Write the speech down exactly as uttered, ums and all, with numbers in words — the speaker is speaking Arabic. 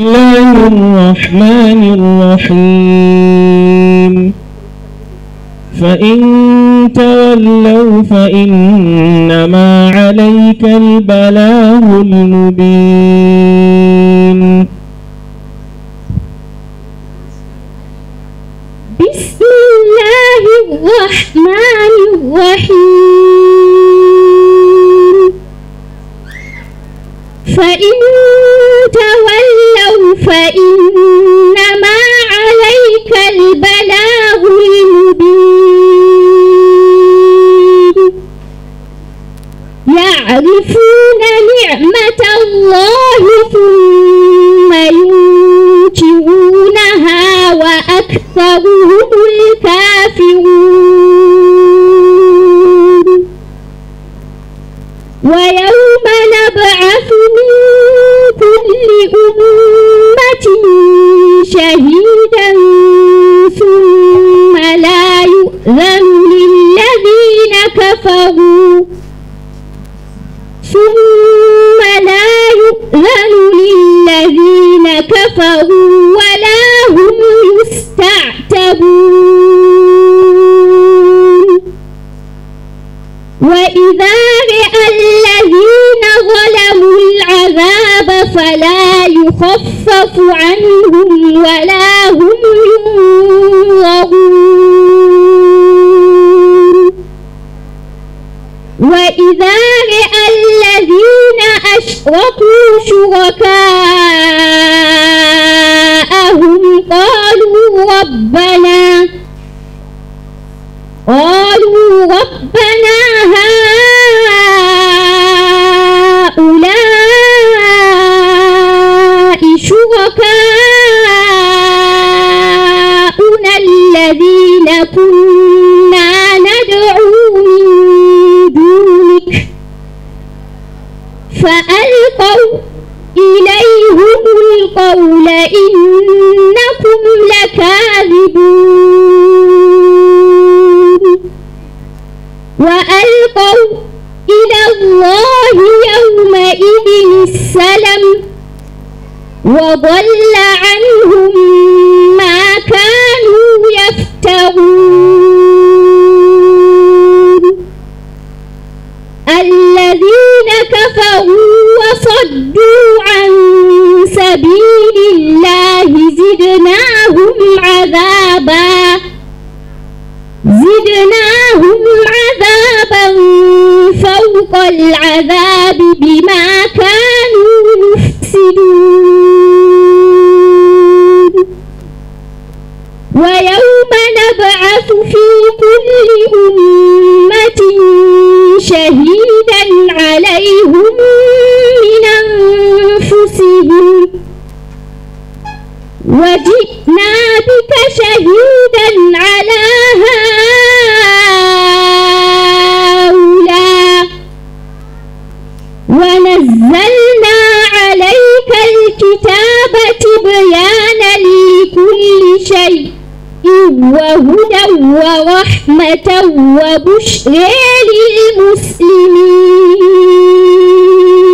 الله الرحمن الرحيم فإن تولوا فإنما عليك البلاغ المبين. بسم الله الرحمن الرحيم فإن تولوا فإنما عليك البلاغ المبين. يعرفون نعمة الله ثم ينكرونها وأكثرهم الكافرون. ويوم نبعث من كل أمة شهيدا ثم لا يؤذن للذين كفروا ثم لا يؤذن للذين كفروا ولا هم يستعتبون. وإذا رأى الذين ظلموا العذاب فلا يخفف عنهم ولا هم ينظرون. وإذا رأى الذين أشركوا شركاءهم قالوا ربنا قالوا ربنا هؤلاء شركاؤنا الذين كنا ندعو من دونك فألقوا إليهم القول إنكم لكاذبون. وألقوا إلى الله يومئذ السلم وضل عنهم ما كانوا يفترون. الذين كفروا وصدوا عن سبيل الله زدناهم عذابا زدناهم عذابا فوق العذاب بما كانوا يفسدون. ويوم نبعث في كل أمة شهيدا عليهم من أنفسهم وجئنا بك شهيدا على هؤلاء ونزلنا عليك الكتاب تبيانا لكل شيء وهدى ورحمة وبشرى للمسلمين.